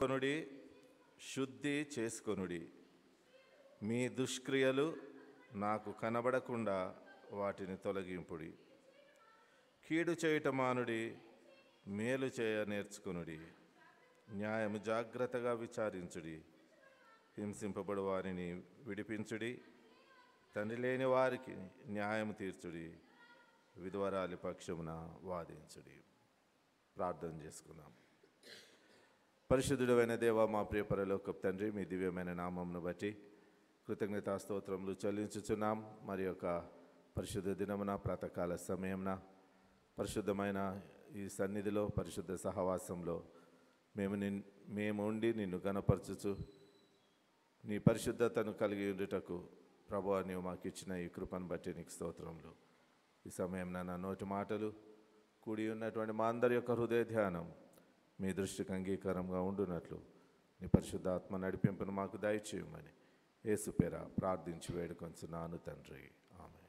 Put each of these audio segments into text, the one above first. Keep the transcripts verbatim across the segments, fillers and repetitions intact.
కొనుడి శుద్ధి చేసుకొనుడి. మీ దుష్క్రియలు నాకు కనబడకుండా వాటిని తొలగింపుడి. కీడు చేయుట మానుడి, మేలు చేయ నేర్చుకొనుడి. న్యాయము జాగ్రత్తగా విచారించుడి. హింసింపబడు వారిని విడిపించుడి. తండ్రి లేని వారికి న్యాయము తీర్చుడి. విధవరాలి పక్షమున వాదించుడి. ప్రార్థన చేసుకుందాం. పరిశుద్ధుడైన దేవ, మా ప్రియ పరలోకపు తండ్రి, మీ దివ్యమైన నామమును బట్టి కృతజ్ఞతా స్తోత్రములు చెల్లించుచున్నాం. మరి యొక్క పరిశుద్ధ దినమున ప్రాతకాల సమయమున పరిశుద్ధమైన ఈ సన్నిధిలో పరిశుద్ధ సహవాసంలో మేము నిన్ మేము ఉండి నిన్ను గణపరచుచు నీ పరిశుద్ధతను కలిగి ఉండుటకు ప్రభువా నీవు మాకు ఇచ్చిన ఈ కృపను బట్టి నీకు స్తోత్రములు. ఈ సమయం నా నోటి మాటలు కూడి ఉన్నటువంటి మా అందరి యొక్క హృదయ ధ్యానం మీ దృష్టికి అంగీకారంగా ఉండునట్లు నీ పరిశుద్ధాత్మ నడిపింపును మాకు దయచేయమని యేసు పేర ప్రార్థించి వేడుకొంచున్నాను తండ్రి, ఆమేన్.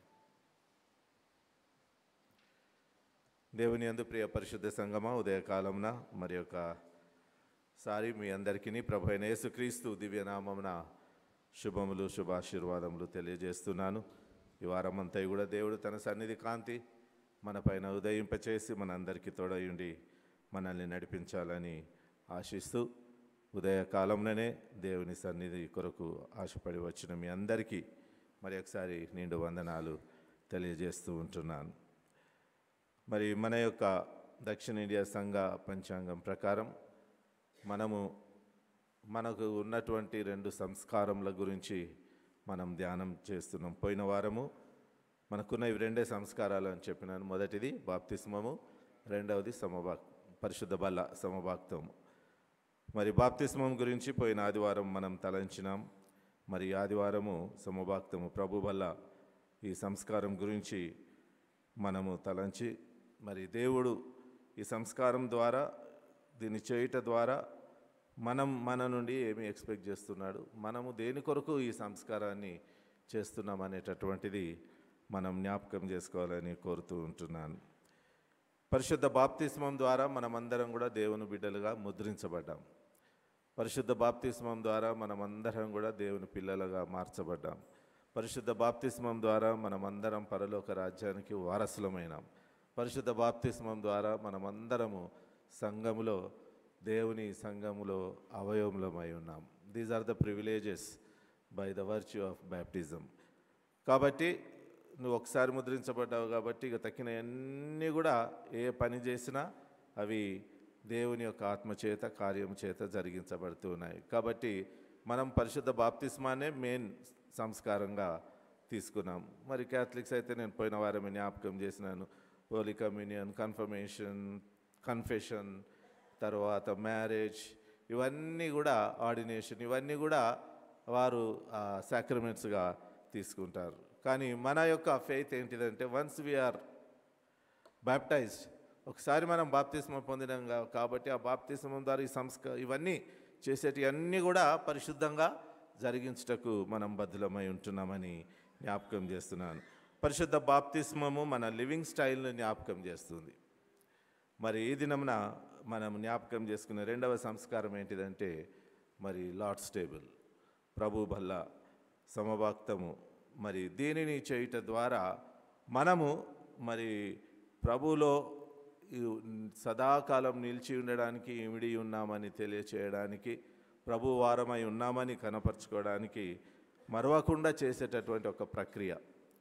దేవుని యందు ప్రియ పరిశుద్ధ సంగమా, ఉదయకాలమున మరి యొక్క సారి మీ అందరికీ ప్రభు అయిన యేసుక్రీస్తు దివ్యనామమున శుభములు శుభాశీర్వాదములు తెలియజేస్తున్నాను. ఈ వారమంతా కూడా దేవుడు తన సన్నిధి కాంతి మన పైన ఉదయింపచేసి మనందరికీ తోడయుండి మనల్ని నడిపించాలని ఆశిస్తూ ఉదయకాలంలోనే దేవుని సన్నిధి కొరకు ఆశపడి వచ్చిన మీ అందరికీ మరి ఒకసారి నిండు వందనాలు తెలియజేస్తూ ఉంటున్నాను. మరి మన యొక్క దక్షిణ ఇండియా సంఘ పంచాంగం ప్రకారం మనము మనకు ఉన్నటువంటి రెండు సంస్కారముల గురించి మనం ధ్యానం చేస్తున్నాం. పోయిన వారము మనకున్న ఇవి రెండే సంస్కారాలు అని చెప్పినాను. మొదటిది బాప్తిస్మము, రెండవది సమభాక్ పరిశుద్ధ బల్ల సమభాక్తము. మరి బాప్తిస్మం గురించి పోయిన ఆదివారం మనం తలంచినాం. మరి ఆదివారము సమభాక్తము ప్రభు బల్ల ఈ సంస్కారం గురించి మనము తలంచి మరి దేవుడు ఈ సంస్కారం ద్వారా దీన్ని చేయుట ద్వారా మనం మన నుండి ఏమి ఎక్స్పెక్ట్ చేస్తున్నాడు, మనము దేని కొరకు ఈ సంస్కారాన్ని చేస్తున్నాం అనేటటువంటిది మనం జ్ఞాపకం చేసుకోవాలని కోరుతూ ఉంటున్నాను. పరిశుద్ధ బాప్తిస్మం ద్వారా మనమందరం కూడా దేవుని బిడ్డలుగా ముద్రించబడ్డాం. పరిశుద్ధ బాప్తిస్మం ద్వారా మనమందరం కూడా దేవుని పిల్లలుగా మార్చబడ్డాం. పరిశుద్ధ బాప్తిస్మం ద్వారా మనమందరం పరలోక రాజ్యానికి వారసులమైనాం. పరిశుద్ధ బాప్తిస్మం ద్వారా మనమందరము సంఘములో దేవుని సంఘములో అవయవములమై ఉన్నాం. These are the privileges by the virtue of baptism. కాబట్టి నువ్వు ఒకసారి ముద్రించబడ్డావు కాబట్టి ఇక తక్కిన అన్నీ కూడా ఏ పని చేసినా అవి దేవుని యొక్క ఆత్మచేత కార్యము చేత జరిగించబడుతూ ఉన్నాయి. కాబట్టి మనం పరిశుద్ధ బాప్తిస్మానే మెయిన్ సంస్కారంగా తీసుకున్నాం. మరి క్యాథలిక్స్ అయితే నేను పోయిన వారమే జ్ఞాపకం చేసినాను. హోలీ కమ్యూనియన్, కన్ఫర్మేషన్, కన్ఫెషన్, తర్వాత మ్యారేజ్, ఇవన్నీ కూడా ఆర్డినేషన్, ఇవన్నీ కూడా వారు సాక్రమెంట్స్గా తీసుకుంటారు. కానీ మన యొక్క ఫెయిత్ ఏంటిదంటే వన్స్ వీఆర్ బ్యాప్టైజ్డ్, ఒకసారి మనం బాప్తిస్మం పొందినాం కాబట్టి ఆ బాప్తిస్మం ద్వారా ఈ సంస్క ఇవన్నీ చేసేటి అన్నీ కూడా పరిశుద్ధంగా జరిగించుటకు మనం బద్ధులమై ఉంటున్నామని జ్ఞాపకం చేస్తున్నాను. పరిశుద్ధ బాప్తిస్మము మన లివింగ్ స్టైల్ని జ్ఞాపకం చేస్తుంది. మరి ఈ దినమున మనం జ్ఞాపకం చేసుకునే రెండవ సంస్కారం ఏంటిదంటే మరి లార్డ్స్ టేబుల్, ప్రభు బల్ల సమభాక్తము. మరి దీనిని చేయుట ద్వారా మనము మరి ప్రభులో సదాకాలం నిలిచి ఉండడానికి, ఇమిడి ఉన్నామని తెలియచేయడానికి, ప్రభు వారమై ఉన్నామని కనపరుచుకోవడానికి మరవకుండా చేసేటటువంటి ఒక ప్రక్రియ.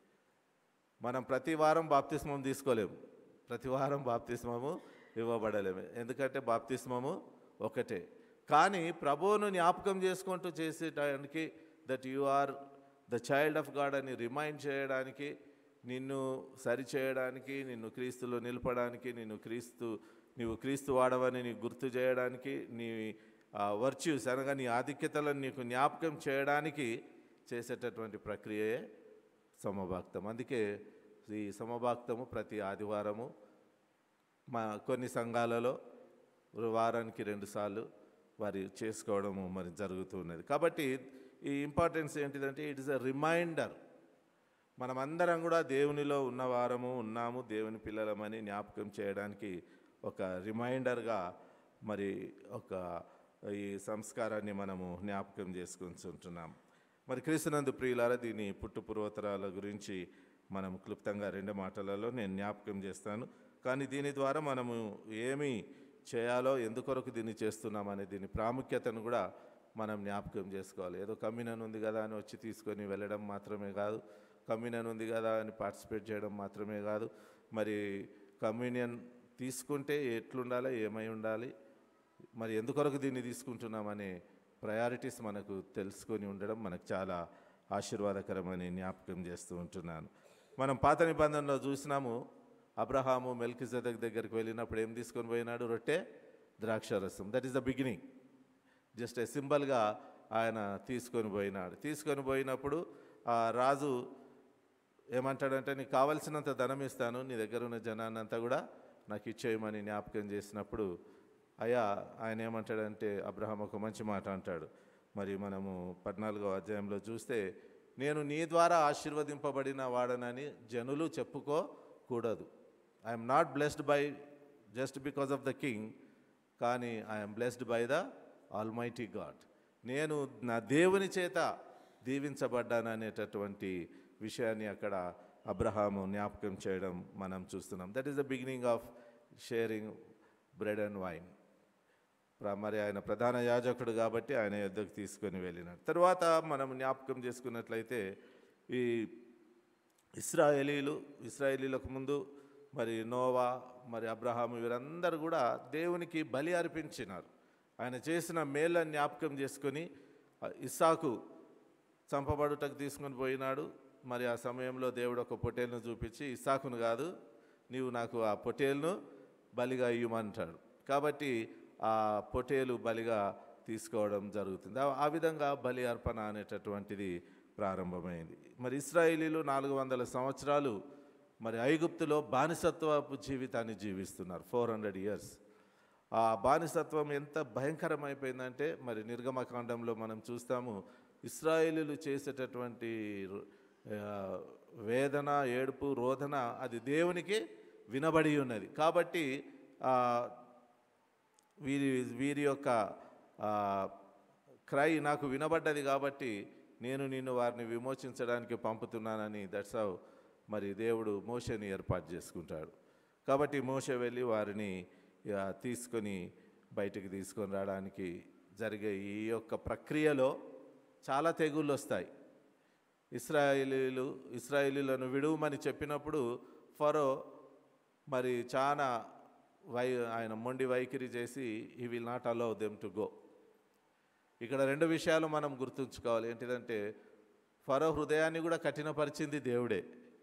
మనం ప్రతి వారం బాప్తిస్మం తీసుకోలేము, ప్రతి వారం బాప్తిస్మము ఇవ్వబడలేము. ఎందుకంటే బాప్తిస్మము ఒకటే. కానీ ప్రభువును జ్ఞాపకం చేసుకుంటూ చేసేటానికి that you are the child of God అని రిమైండ్ చేయడానికి, నిన్ను సరిచేయడానికి, నిన్ను క్రీస్తులో నిలపడానికి, నిన్ను క్రీస్తు నీవు క్రీస్తు వాడవని నీకు గుర్తు చేయడానికి, నీ వర్చ్యూస్ అనగా నీ ఆధిక్యతలను నీకు జ్ఞాపకం చేయడానికి చేసేటటువంటి ప్రక్రియయే సమభాక్తం. అందుకే ఈ సమభాక్తము ప్రతి ఆదివారము మా కొన్ని సంఘాలలో వారానికి రెండుసార్లు వారి చేసుకోవడము మరి జరుగుతున్నది. కాబట్టి ఈ ఇంపార్టెన్స్ ఏంటిదంటే ఇట్ ఇస్ ఎ రిమైండర్. మనమందరం కూడా దేవునిలో ఉన్నవారము ఉన్నాము, దేవుని పిల్లలమని జ్ఞాపకం చేయడానికి ఒక రిమైండర్గా మరి ఒక ఈ సంస్కారాన్ని మనము జ్ఞాపకం చేసుకుంటున్నాం. మరి క్రీస్తునందు ప్రియులారా, దీని పుట్టు పూర్వోత్తరాల గురించి మనం క్లుప్తంగా రెండు మాటలలో నేను జ్ఞాపకం చేస్తాను. కానీ దీని ద్వారా మనము ఏమి చేయాలో, ఎందుకొరకు దీన్ని చేస్తున్నామనే దీని ప్రాముఖ్యతను కూడా మనం జ్ఞాపకం చేసుకోవాలి. ఏదో కమ్యూనియన్ ఉంది కదా అని వచ్చి తీసుకొని వెళ్ళడం మాత్రమే కాదు, కమ్యూనియన్ ఉంది కదా అని పార్టిసిపేట్ చేయడం మాత్రమే కాదు, మరి కమ్యూనియన్ తీసుకుంటే ఎట్లుండాలి, ఏమై ఉండాలి, మరి ఎందుకొరకు దీన్ని తీసుకుంటున్నామనే ప్రయారిటీస్ మనకు తెలుసుకొని ఉండడం మనకు చాలా ఆశీర్వాదకరమని జ్ఞాపకం చేస్తూ ఉంటున్నాను. మనం పాత నిబంధనలో చూసినాము, అబ్రహాము మెల్కిజెదెక్ దగ్గరికి వెళ్ళినప్పుడు ఏం తీసుకొని పోయినాడు? రొట్టె, ద్రాక్షారసం. That is the beginning. Just a సింబల్గా ఆయన తీసుకొని పోయినాడు. తీసుకొని పోయినప్పుడు ఆ రాజు ఏమంటాడంటే, నీకు కావలసినంత ధనం ఇస్తాను, నీ దగ్గర ఉన్న జనాన్ని అంతా కూడా నాకు ఇచ్చేయమని జ్ఞాపకం చేసినప్పుడు, అయ్యా ఆయన ఏమంటాడంటే, అబ్రహాం ఒక మంచి మాట అంటాడు. మరి మనము పద్నాలుగో అధ్యాయంలో చూస్తే, నేను నీ ద్వారా ఆశీర్వదింపబడిన వాడనని జనులు చెప్పుకోకూడదు. I'm not blessed by just because of the king, కానీ I'm blessed by the almighty God. నేను నా దేవుని చేత దీవించబడ్డాననేటటువంటి విషయాన్ని అక్కడ అబ్రహాము జ్ఞాపకం చేయడం మనం చూస్తున్నాం. That is the beginning of sharing bread and wine. మరి ఆయన ప్రధాన యాజకుడు కాబట్టి ఆయన యుద్ధకు తీసుకొని వెళ్ళినాడు. తర్వాత మనం జ్ఞాపకం చేసుకున్నట్లయితే, ఈ ఇశ్రాయేలీలు ఇశ్రాయేలీలకు ముందు మరి నోవా, మరి అబ్రహాము, వీరందరూ కూడా దేవునికి బలి అర్పించినారు. ఆయన చేసిన మేళ్ళని జ్ఞాపకం చేసుకొని ఇస్సాకు చంపబడుటకు తీసుకొని పోయినాడు. మరి ఆ సమయంలో దేవుడు ఒక పొట్టేలును చూపించి, ఇస్సాకును కాదు, నీవు నాకు ఆ పొట్టేలును బలిగా ఇవ్వమంటాడు. కాబట్టి ఆ పొట్టేలు బలిగా తీసుకోవడం జరుగుతుంది. ఆ విధంగా బలి అర్పణ అనేటటువంటిది ప్రారంభమైంది. మరి ఇశ్రాయేలీలు నాలుగు వందల సంవత్సరాలు మరి ఐగుప్తులో బానిసత్వపు జీవితాన్ని జీవిస్తున్నారు. Four hundred years. ఆ బానిసత్వం ఎంత భయంకరమైపోయిందంటే, మరి నిర్గమకాండంలో మనం చూస్తాము, ఇశ్రాయేలీలు చేసేటటువంటి వేదన, ఏడుపు, రోదన అది దేవునికి వినబడి ఉన్నది. కాబట్టి వీరి వీరి యొక్క క్రై నాకు వినబడ్డది, కాబట్టి నేను నిన్ను వారిని విమోచించడానికి పంపుతున్నానని దట్స్ హౌ మరి దేవుడు మోషేని ఏర్పాటు చేసుకుంటాడు. కాబట్టి మోషే వెళ్ళి వారిని తీసుకొని బయటికి తీసుకొని రావడానికి జరిగే ఈ యొక్క ప్రక్రియలో చాలా తెగుళ్ళు వస్తాయి. ఇశ్రాయేలీలు ఇశ్రాయేలీలను విడువమని చెప్పినప్పుడు ఫరో మరి చాలా వై ఆయన మొండి వైఖరి చేసి he will not allow them to go. ఇక్కడ రెండు విషయాలు మనం గుర్తుంచుకోవాలి. ఏంటిదంటే, ఫరో హృదయాన్ని కూడా కఠినపరిచింది దేవుడే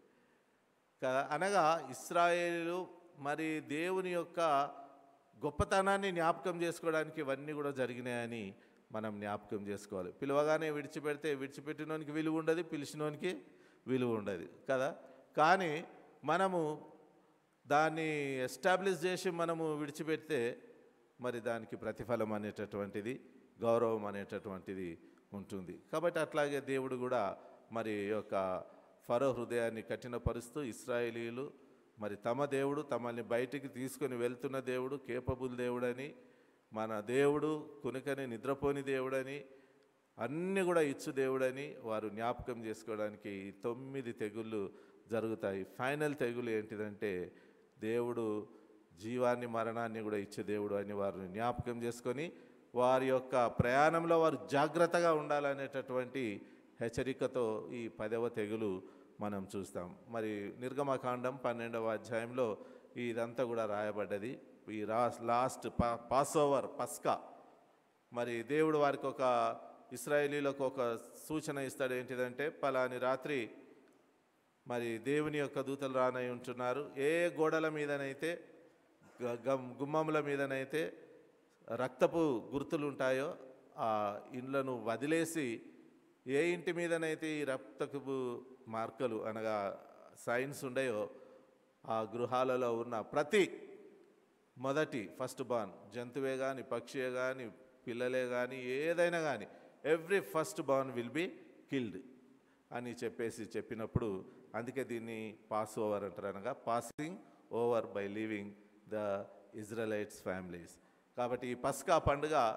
కదా. అనగా ఇశ్రాయేలు మరి దేవుని యొక్క గొప్పతనాన్ని జ్ఞాపకం చేసుకోవడానికి ఇవన్నీ కూడా జరిగినాయని మనం జ్ఞాపకం చేసుకోవాలి. పిలవగానే విడిచిపెడితే విడిచిపెట్టినోనికి విలువ ఉండదు, పిలిచినోనికి విలువ ఉండదు కదా. కానీ మనము దాన్ని ఎస్టాబ్లిష్ చేసి మనము విడిచిపెడితే మరి దానికి ప్రతిఫలం అనేటటువంటిది, గౌరవం అనేటటువంటిది ఉంటుంది. కాబట్టి అట్లాగే దేవుడు కూడా మరి యొక్క ఫరో హృదయాన్ని కఠినపరుస్తూ, ఇశ్రాయేలీలు మరి తమ దేవుడు, తమల్ని బయటికి తీసుకొని వెళ్తున్న దేవుడు, కేపబుల్ దేవుడని, మన దేవుడు కునుకని నిద్రపోని దేవుడని, అన్నీ కూడా ఇచ్చు దేవుడని వారు జ్ఞాపకం చేసుకోవడానికి ఈ తొమ్మిది తెగుళ్ళు జరుగుతాయి. ఫైనల్ తెగులు ఏంటిదంటే, దేవుడు జీవాన్ని మరణాన్ని కూడా ఇచ్చే దేవుడు అని వారిని జ్ఞాపకం చేసుకొని వారి యొక్క ప్రయాణంలో వారు జాగ్రత్తగా ఉండాలనేటటువంటి హెచ్చరికతో ఈ పదవ తెగులు మనం చూస్తాం. మరి నిర్గమకాండం పన్నెండవ అధ్యాయంలో ఇదంతా కూడా రాయబడ్డది. ఈ లాస్ట్ పా పాస్ ఓవర్ పస్కా, మరి దేవుడు వారికి ఒక ఇశ్రాయేలీలకు ఒక సూచన ఇస్తాడు. ఏంటిదంటే, పలాని రాత్రి మరి దేవుని యొక్క దూతలు రానై ఉంటున్నారు. ఏ గోడల మీదనైతే, గుమ్మముల మీదనైతే రక్తపు గుర్తులు ఉంటాయో ఆ ఇండ్లను వదిలేసి, ఏ ఇంటి మీదనైతే ఈ రక్తపు మార్కలు అనగా సైన్స్ ఉండయో ఆ గృహాలలో ఉన్న ప్రతి మొదటి ఫస్ట్ బార్న్ జంతువే కానీ, పక్షియే కానీ, పిల్లలే కానీ, ఏదైనా కానీ, every first born will be killed అని చెప్పేసి చెప్పినప్పుడు, అందుకే దీన్ని పాస్ ఓవర్ అంటారు, అనగా passing over by leaving the Israelites families. కాబట్టి ఈ పస్కా పండుగ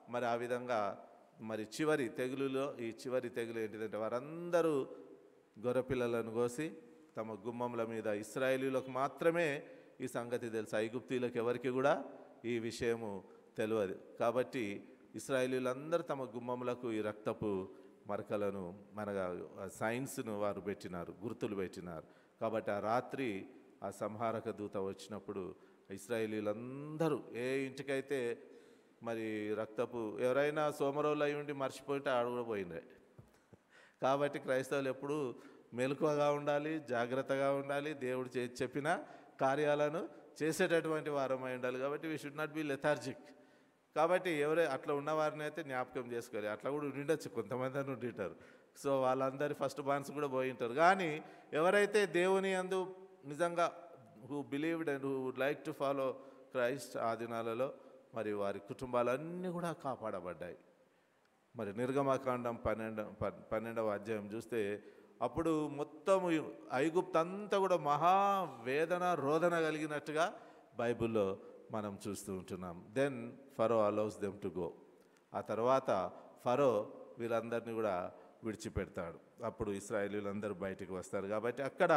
మరి ఆ విధంగా మరి చివరి తెగులులో ఈ చివరి తెగులు ఏంటిదంటే వారందరూ గొర్రెపిల్లలను కోసి తమ గుమ్మముల మీద, ఇశ్రాయేలీయులకు మాత్రమే ఈ సంగతి తెలుసు, ఐగుప్తీయులకు ఎవరికి కూడా ఈ విషయము తెలియదు. కాబట్టి ఇశ్రాయేలీయులందరూ తమ గుమ్మములకు ఈ రక్తపు మరకలను మనగా సైన్స్ను వారు పెట్టినారు, గుర్తులు పెట్టినారు. కాబట్టి ఆ రాత్రి ఆ సంహారక దూత వచ్చినప్పుడు ఇశ్రాయేలీయులందరూ ఏ ఇంటికైతే మరి రక్తపు ఎవరైనా సోమరోళ్ళు అయి ఉండి మర్చిపోయింటే ఆడ కూడా పోయినాయి. కాబట్టి క్రైస్తవులు ఎప్పుడూ మెలకువగా ఉండాలి, జాగ్రత్తగా ఉండాలి, దేవుడు చే చెప్పిన కార్యాలను చేసేటటువంటి వారమై ఉండాలి. కాబట్టి we should not be lethargic. కాబట్టి ఎవరే అట్లా ఉన్నవారిని అయితే జ్ఞాపకం చేసుకోవాలి. అట్లా కూడా ఉండిండొచ్చు, కొంతమంది అని ఉండింటారు. సో వాళ్ళందరి ఫస్ట్ బాన్స్ కూడా పోయి ఉంటారు. కానీ ఎవరైతే దేవుని యందు నిజంగా who believed and who would like to follow Christ ఆ దినాలలో మరి వారి కుటుంబాలన్నీ కూడా కాపాడబడ్డాయి. మరి నిర్గమకాండం పన్నెండు పన్నెండవ అధ్యాయం చూస్తే అప్పుడు మొత్తం ఐగుప్తు అంతా కూడా మహావేదన రోదన కలిగినట్టుగా బైబిల్లో మనం చూస్తూ ఉంటున్నాం. Then Pharaoh allows them to go. ఆ తర్వాత ఫరో వీళ్ళందరినీ కూడా విడిచిపెడతాడు. అప్పుడు ఇశ్రాయేలీలందరూ బయటికి వస్తారు. కాబట్టి అక్కడ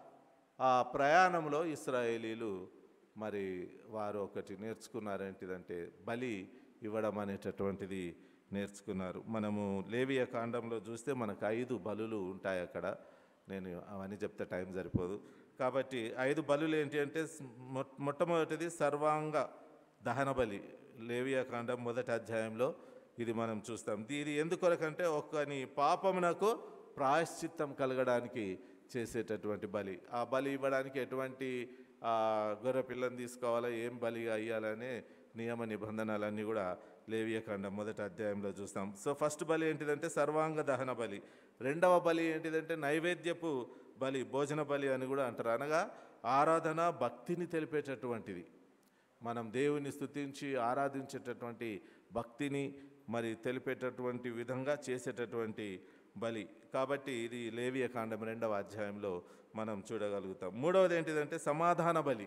ఆ ప్రయాణంలో ఇశ్రాయేలీలు మరి వారు ఒకటి నేర్చుకున్నారు. ఏంటిదంటే బలి ఇవ్వడం అనేటటువంటిది నేర్చుకున్నారు. మనము లేవియ కాండంలో చూస్తే మనకు ఐదు బలులు ఉంటాయి అక్కడ. నేను అవన్నీ చెప్తే టైం సరిపోదు. కాబట్టి ఐదు బలులు ఏంటి అంటే మొట్టమొదటిది సర్వాంగ దహన బలి. లేవియ కాండం మొదటి అధ్యాయంలో ఇది మనం చూస్తాం. ఇది ఎందుకొరకంటే ఒకని పాపమునకు ప్రాయశ్చిత్తం కలగడానికి చేసేటటువంటి బలి. ఆ బలి ఇవ్వడానికి ఎటువంటి గొర్రె పిల్లని తీసుకోవాలా, ఏం బలిగా అయ్యాలనే నియమ నిబంధనలన్నీ కూడా లేవియ కాండం మొదటి అధ్యాయంలో చూస్తాం. సో ఫస్ట్ బలి ఏంటిదంటే సర్వాంగ దహన బలి. రెండవ బలి ఏంటిదంటే నైవేద్యపు బలి, భోజన బలి అని కూడా అంటారు. అనగా ఆరాధన, భక్తిని తెలిపేటటువంటిది. మనం దేవుని స్తుతించి ఆరాధించేటటువంటి భక్తిని మరి తెలిపేటటువంటి విధంగా చేసేటటువంటి బలి. కాబట్టి ఇది లేవియ కాండం రెండవ అధ్యాయంలో మనం చూడగలుగుతాం. మూడవది ఏంటిదంటే సమాధాన బలి.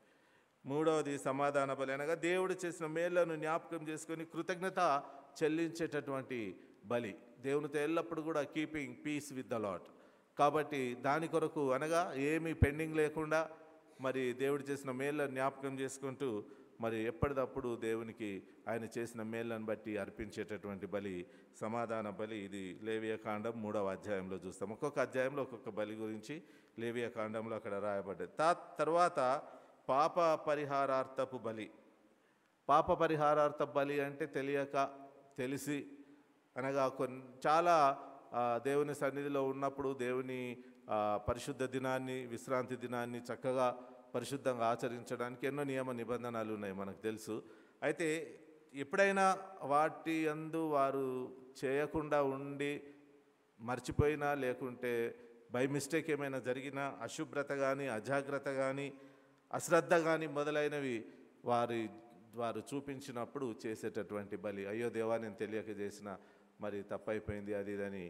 మూడవది సమాధాన బలి అనగా దేవుడు చేసిన మేళ్లను జ్ఞాపకం చేసుకొని కృతజ్ఞత చెల్లించేటటువంటి బలి. దేవునితో ఎల్లప్పుడు కూడా keeping peace with the Lord. కాబట్టి దాని కొరకు అనగా ఏమీ పెండింగ్ లేకుండా మరి దేవుడు చేసిన మేళ్లను జ్ఞాపకం చేసుకుంటూ మరి ఎప్పటికప్పుడు దేవునికి ఆయన చేసిన మేళ్లను బట్టి అర్పించేటటువంటి బలి సమాధాన బలి. ఇది లేవియ కాండం మూడవ అధ్యాయంలో చూస్తాం. ఒక్కొక్క అధ్యాయంలో ఒక్కొక్క బలి గురించి లేవియ కాండంలో అక్కడ రాయబడ్డది. తా తర్వాత పాప పరిహారార్థపు బలి. పాప పరిహారార్థ బలి అంటే తెలియక, తెలిసి అనగా కొన్ని చాలా దేవుని సన్నిధిలో ఉన్నప్పుడు దేవుని పరిశుద్ధ దినాన్ని, విశ్రాంతి దినాన్ని చక్కగా పరిశుద్ధంగా ఆచరించడానికి ఎన్నో నియమ నిబంధనలు ఉన్నాయి, మనకు తెలుసు. అయితే ఎప్పుడైనా వాటి యందు వారు చేయకుండా ఉండి మర్చిపోయినా, లేకుంటే బై మిస్టేక్ ఏమైనా జరిగినా, అశుభ్రత కానీ, అజాగ్రత్త కానీ, అశ్రద్ధ కానీ మొదలైనవి వారి వారు చూపించినప్పుడు చేసేటటువంటి బలి. అయ్యో దేవా నేను తెలియక చేసిన, మరి తప్పైపోయింది అది ఇదని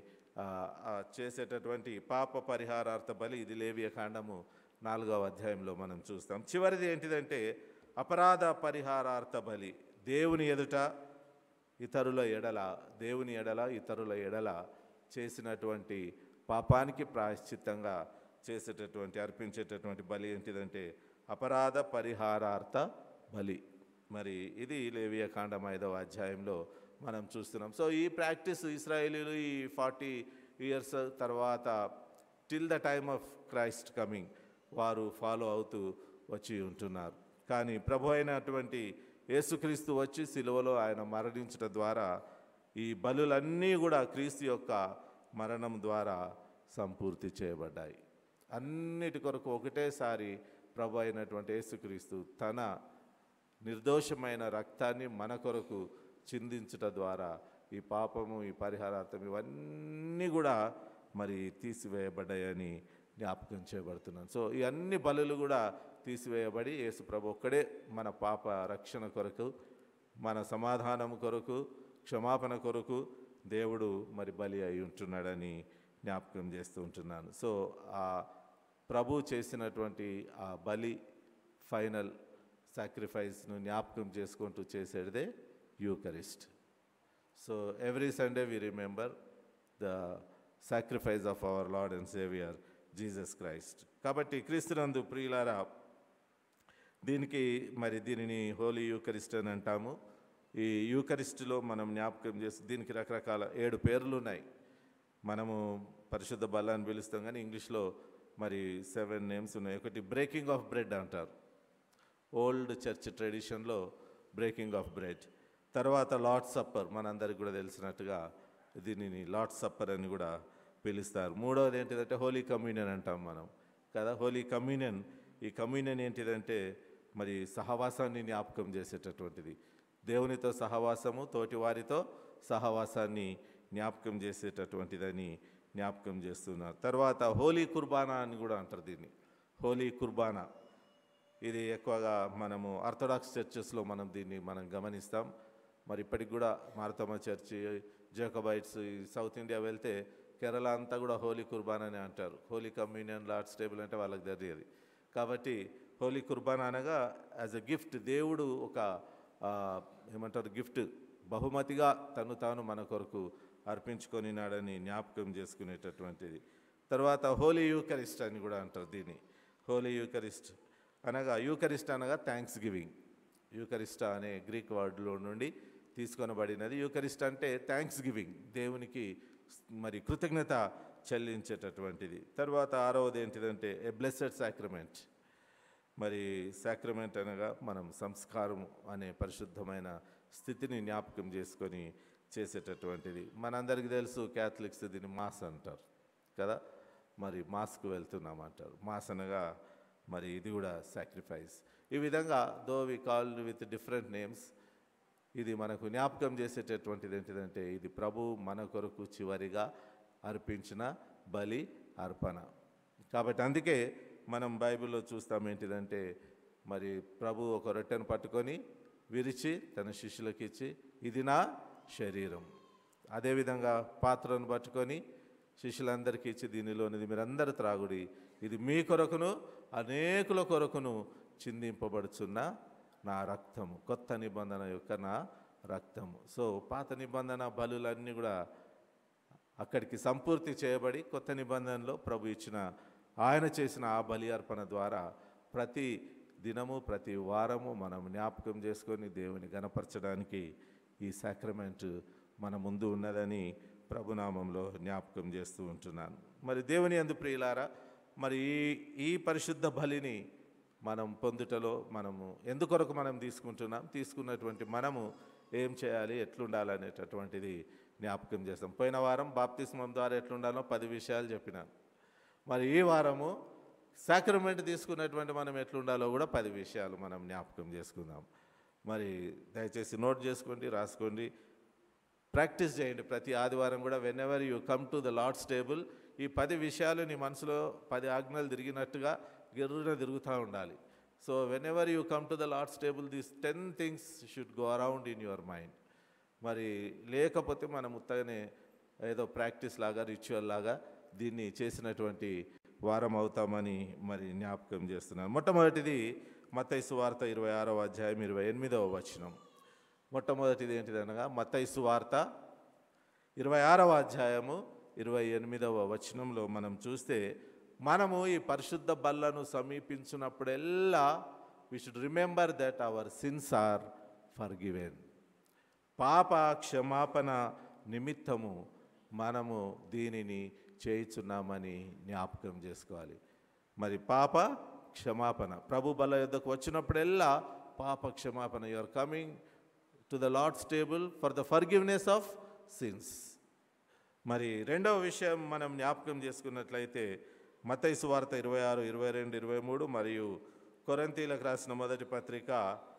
చేసేటటువంటి పాప పరిహారార్థ బలి. ఇది లేవియ కాండము నాలుగవ అధ్యాయంలో మనం చూస్తాం. చివరిది ఏంటిదంటే అపరాధ పరిహారార్థ బలి. దేవుని ఎదుట ఇతరుల ఎడల, దేవుని ఎడల ఇతరుల ఎడల చేసినటువంటి పాపానికి ప్రాయశ్చిత్తంగా చేసేటటువంటి అర్పించేటటువంటి బలి ఏంటిదంటే అపరాధ పరిహారార్థ బలి. మరి ఇది లేవియ కాండం ఐదవ అధ్యాయంలో మనం చూస్తున్నాం. సో ఈ ప్రాక్టీస్ ఇశ్రాయేలీలు ఈ ఫార్టీ ఇయర్స్ తర్వాత till the time of Christ coming వారు ఫాలో అవుతూ వచ్చి ఉంటున్నారు. కానీ ప్రభు అయినటువంటి యేసుక్రీస్తు వచ్చి సిలువలో ఆయన మరణించడం ద్వారా ఈ బలులన్నీ కూడా క్రీస్తు యొక్క మరణం ద్వారా సంపూర్తి చేయబడ్డాయి. అన్నిటి కొరకు ఒకటేసారి ప్రభు అయినటువంటి యేసుక్రీస్తు తన నిర్దోషమైన రక్తాన్ని మన కొరకు చిందించడం ద్వారా ఈ పాపము, ఈ పరిహారార్థం ఇవన్నీ కూడా మరి తీసివేయబడ్డాయని జ్ఞాపకం చేయబడుతున్నాను. సో ఈ అన్ని బలులు కూడా తీసివేయబడి యేసు ప్రభు ఒక్కడే మన పాప రక్షణ కొరకు, మన సమాధానం కొరకు, క్షమాపణ కొరకు దేవుడు మరి బలి అయి ఉంటున్నాడని జ్ఞాపకం చేస్తూ ఉంటున్నాను. సో ఆ ప్రభు చేసినటువంటి ఆ బలి, ఫైనల్ సాక్రిఫైస్ను జ్ఞాపకం చేసుకుంటూ చేసేదే Eucharist. So every Sunday we remember the sacrifice of our Lord and Savior Jesus Christ. కాబట్టి క్రీస్తునందు ప్రియులారా, దీనికి మరి దీనిని హోలీ యూకరిస్ట్ అని అంటాము. ఈ యూకరిస్టులో మనం జ్ఞాపకం చేసి దీనికి రకరకాల ఏడు పేర్లు ఉన్నాయి. మనము పరిశుద్ధ బల్ల అని పిలుస్తాం, కానీ ఇంగ్లీష్లో మరి సెవెన్ నేమ్స్ ఉన్నాయి. ఒకటి బ్రేకింగ్ ఆఫ్ బ్రెడ్ అంటారు, ఓల్డ్ చర్చ్ ట్రెడిషన్లో బ్రేకింగ్ ఆఫ్ బ్రెడ్. తర్వాత లార్డ్ సప్పర్, మనందరికి కూడా తెలిసినట్టుగా దీనిని లార్డ్ సప్పర్ అని కూడా పిలుస్తారు. మూడవది ఏంటిదంటే హోలీ కమ్యూనియన్ అంటాం మనం కదా. హోలీ కమ్యూనియన్, ఈ కమ్యూనియన్ ఏంటిదంటే మరి సహవాసాన్ని జ్ఞాపకం చేసేటటువంటిది. దేవునితో సహవాసము, తోటి వారితో సహవాసాన్ని జ్ఞాపకం చేసేటటువంటిదని జ్ఞాపకం చేస్తున్నారు. తర్వాత హోలీ కుర్బానా అని కూడా అంటారు దీన్ని, హోలీ కుర్బానా. ఇది ఎక్కువగా మనము ఆర్థడాక్స్ చర్చెస్లో మనం దీన్ని మనం గమనిస్తాం. మరి ఇప్పటికి కూడా Mar Thoma church, Jacobites, South India వెళ్తే కేరళ అంతా కూడా హోలీ కుర్బానా అని అంటారు. హోలీ కమ్యూనియన్, లార్డ్స్ టేబుల్ అంటే వాళ్ళకి తెలియదు. కాబట్టి హోలీ కుర్బానా అనగా యాజ్ ఎ గిఫ్ట్, దేవుడు ఒక ఏమంటారు గిఫ్ట్, బహుమతిగా తను తాను మన కొరకు అర్పించుకొనినాడని జ్ఞాపకం చేసుకునేటటువంటిది. తర్వాత హోలీ యూకరిస్ట్ అని కూడా అంటారు దీన్ని. హోలీ యూకరిస్ట్ అనగా, యూకరిస్ట్ అనగా థ్యాంక్స్ గివింగ్. యూకరిస్టా అనే గ్రీక్ వర్డ్లో నుండి తీసుకొనబడినది. యూకరిస్ట్ అంటే థ్యాంక్స్ గివింగ్, దేవునికి మరి కృతజ్ఞత చెల్లించేటటువంటిది. తర్వాత ఆరవది ఏంటిదంటే ఏ బ్లెస్సెడ్ సాక్రమెంట్. మరి సాక్రమెంట్ అనగా మనం సంస్కారం అనే పరిశుద్ధమైన స్థితిని జ్ఞాపకం చేసుకొని చేసేటటువంటిది. మనందరికీ తెలుసు, క్యాథలిక్స్ దీన్ని మాస్ అంటారు కదా. మరి మాస్కు వెళ్తున్నాం అంటారు. మాస్ అనగా మరి ఇది కూడా సాక్రిఫైస్. ఈ విధంగా though we called with different names, ఇది మనకు జ్ఞాపకం చేసేటటువంటిది ఏంటిదంటే ఇది ప్రభు మన కొరకు చివరిగా అర్పించిన బలి అర్పణ. కాబట్టి అందుకే మనం బైబిల్లో చూస్తాం ఏంటిదంటే మరి ప్రభు ఒక రొట్టెను పట్టుకొని విరిచి తన శిష్యులకు ఇచ్చి, ఇది నా శరీరం. అదేవిధంగా పాత్రను పట్టుకొని శిష్యులందరికీ ఇచ్చి, దీనిలోనిది మీరందరూ త్రాగుడి, ఇది మీ కొరకును అనేకుల కొరకును చిందింపబడుచున్న నా రక్తము, కొత్త నిబంధన యొక్క నా రక్తము. సో పాత నిబంధన బలులన్నీ కూడా అక్కడికి సంపూర్తి చేయబడి, కొత్త నిబంధనలో ప్రభు ఇచ్చిన, ఆయన చేసిన ఆ బలి అర్పణ ద్వారా ప్రతి దినము ప్రతి వారము మనం జ్ఞాపకం చేసుకొని దేవుని గణపరచడానికి ఈ సాక్రమెంట్ మన ముందు ఉన్నదని ప్రభునామంలో జ్ఞాపకం చేస్తూ ఉంటున్నాను. మరి దేవుని యందు ప్రియులారా, మరి ఈ ఈ పరిశుద్ధ బలిని మనం పొందుటలో మనము ఎందుకొరకు మనం తీసుకుంటున్నాం, తీసుకున్నటువంటి మనము ఏం చేయాలి, ఎట్లుండాలి అనేటటువంటిది జ్ఞాపకం చేస్తాం. పోయిన వారం బాప్తిస్మం ద్వారా ఎట్లుండాలో పది విషయాలు చెప్పినాను. మరి ఈ వారము సాక్రమెంట్ తీసుకున్నటువంటి మనం ఎట్లుండాలో కూడా పది విషయాలు మనం జ్ఞాపకం చేసుకుందాం. మరి దయచేసి నోట్ చేసుకోండి, రాసుకోండి, ప్రాక్టీస్ చేయండి. ప్రతి ఆదివారం కూడా whenever you come to the Lord's table, ఈ పది విషయాలు నీ మనసులో పది ఆజ్ఞలు తిరిగినట్టుగా గిర్రున తిరుగుతూ ఉండాలి. So whenever you come to the Lord's table, these ten things should go around in your mind. మరి లేకపోతే మనం ఉత్తగానే ఏదో ప్రాక్టీస్ లాగా, రిచువల్ లాగా దీన్ని చేసినటువంటి వారం అవుతామని మరి జ్ఞాపకం చేస్తున్నాను. మొట్టమొదటిది మత్తయి సువార్త ఇరవై ఆరవ అధ్యాయం ఇరవై ఎనిమిదవ వచనం. మొట్టమొదటిది ఏంటిదనగా మత్తయి సువార్త ఇరవై ఆరవ అధ్యాయము ఇరవై ఎనిమిదవ వచనంలో మనం చూస్తే, మనము ఈ పరిశుద్ధ బల్లను సమీపించినప్పుడెల్లా we should remember that our sins are forgiven. పాప క్షమాపణ నిమిత్తము మనము దీనిని చేయుచున్నామని జ్ఞాపకం చేసుకోవాలి. మరి పాప క్షమాపణ, ప్రభు బల్ల యొద్దకు వచ్చినప్పుడెల్లా పాప క్షమాపణ, you are coming to the Lord's table for the forgiveness of sins. మరి రెండవ విషయం మనం జ్ఞాపకం చేసుకున్నట్లయితే మత్తయి సువార్త ఇరవై ఆరు ఇరవై రెండు ఇరవై మూడు మరియు కొరింథీయులకు రాసిన మొదటి పత్రిక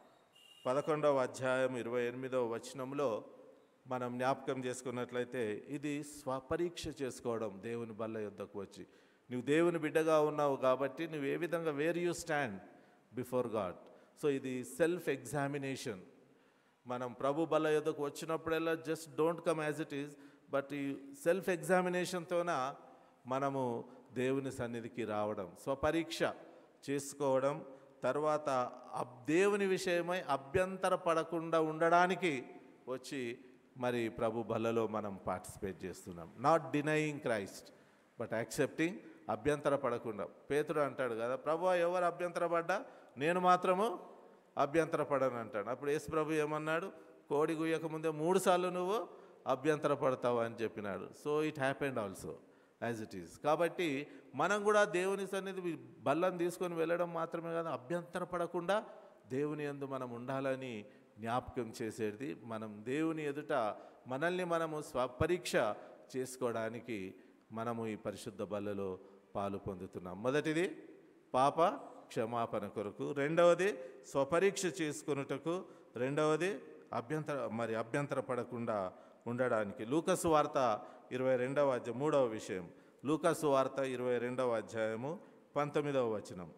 పదకొండవ అధ్యాయం ఇరవై ఎనిమిదవ వచనంలో మనం జ్ఞాపకం చేసుకున్నట్లయితే ఇది స్వపరీక్ష చేసుకోవడం. దేవుని బల్ల యొద్దకు వచ్చి నువ్వు దేవుని బిడ్డగా ఉన్నావు కాబట్టి నువ్వు ఏ విధంగా, where you stand before God. So ఇది సెల్ఫ్ ఎగ్జామినేషన్. మనం ప్రభు బల్ల యొద్దకు వచ్చినప్పుడల్లా just don't come as it is, but ఈ సెల్ఫ్ ఎగ్జామినేషన్తోన మనము దేవుని సన్నిధికి రావడం, స్వపరీక్ష చేసుకోవడం. తర్వాత దేవుని విషయమై అభ్యంతర పడకుండా ఉండడానికి వచ్చి మరి ప్రభు బలలో మనం పార్టిసిపేట్ చేస్తున్నాం. Not denying Christ but accepting, అభ్యంతర పడకుండా. పేతురు అంటాడు కదా, ప్రభు ఎవరు అభ్యంతర పడ్డా నేను మాత్రము అభ్యంతర పడను అంటాడు. అప్పుడు యేసు ప్రభు ఏమన్నాడు, కోడి గుయ్యక ముందే మూడు సార్లు నువ్వు అభ్యంతర పడతావు అని చెప్పినాడు. So it happened also as it is. కాబట్టి మనం కూడా దేవుని సన్నిధి బల్లను తీసుకొని వెళ్ళడం మాత్రమే కాదు, అభ్యంతర పడకుండా దేవుని యందు మనం ఉండాలని జ్ఞాపకం చేసేది. మనం దేవుని ఎదుట మనల్ని మనము స్వపరీక్ష చేసుకోవడానికి మనము ఈ పరిశుద్ధ బల్లలో పాలు పొందుతున్నాం. మొదటిది పాప క్షమాపణ కొరకు, రెండవది స్వపరీక్ష చేసుకొనుటకు, రెండవది అభ్యంతర మరి అభ్యంతర పడకుండా ఉండడానికి. లూకాసు వార్త ఇరవై రెండవ అధ్యాయం మూడవ విషయం, లూకాసు వార్త ఇరవై రెండవ అధ్యాయము పంతొమ్మిదవ వచనం.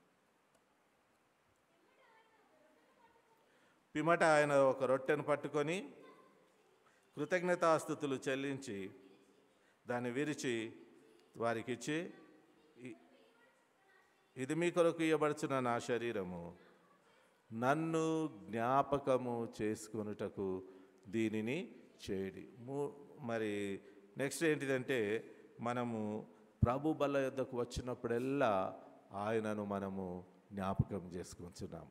పిమ్మట ఆయన ఒక రొట్టెను పట్టుకొని కృతజ్ఞతాస్తుతులు చెల్లించి దాన్ని విరిచి వారికి ఇచ్చి, ఇది మీ కొరకు ఇవ్వబడుచున్న నా శరీరము, నన్ను జ్ఞాపకము చేసుకొనుటకు దీనిని చేయడి. మరి నెక్స్ట్ ఏంటిదంటే, మనము ప్రభు బల్ల యొద్దకు వచ్చినప్పుడల్లా ఆయనను మనము జ్ఞాపకం చేసుకుంటున్నాం.